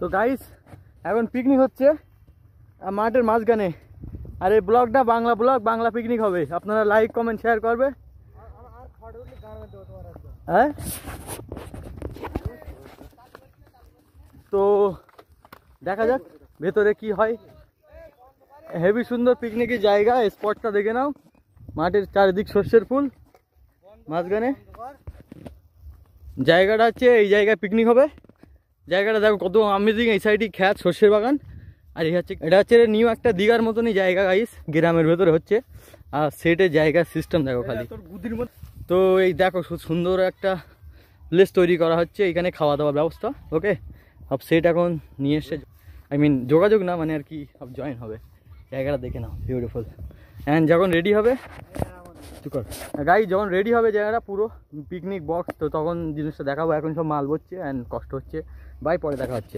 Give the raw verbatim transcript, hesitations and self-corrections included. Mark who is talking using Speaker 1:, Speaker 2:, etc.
Speaker 1: তো গাইস এখন পিকনিক হচ্ছে মাঠের মাঝখানে, আর এই ব্লগটা বাংলা ব্লগ, বাংলা পিকনিক হবে। আপনারা লাইক কমেন্ট শেয়ার করবে। হ্যাঁ, তো দেখা যাক ভেতরে কি হয়। হেভি সুন্দর পিকনিকের জায়গা, স্পটটা দেখে নাও। মাঠের চারিদিক সর্ষের ফুল, মাঝখানে জায়গাটা হচ্ছে, এই জায়গায় পিকনিক হবে। জায়গাটা দেখো কত আমেজিং, এই সাইডে খ্যাত সর্ষের বাগান, আর এই হচ্ছে এটা হচ্ছে নিউ একটা দীঘার মতনই জায়গা গাইস, গ্রামের ভেতরে হচ্ছে। আর সেটের জায়গার সিস্টেম দেখো খালি। তো এই দেখো সুন্দর একটা প্লেস তৈরি করা হচ্ছে, এখানে খাওয়া দাওয়ার ব্যবস্থা। ওকে, সব সেট এখন নিয়ে এসে, আই মিন যোগাযোগ না মানে আর কি, সব জয়েন হবে। জায়গাটা দেখে নাও, বিউটিফুল। অ্যান্ড যখন রেডি হবে গাইস, যখন রেডি হবে জায়গাটা পুরো পিকনিক বক্স, তো তখন জিনিসটা দেখাবো। এখন সব মাল বচ্ছে অ্যান্ড কষ্ট হচ্ছে। বাই, পরে দেখা হচ্ছে।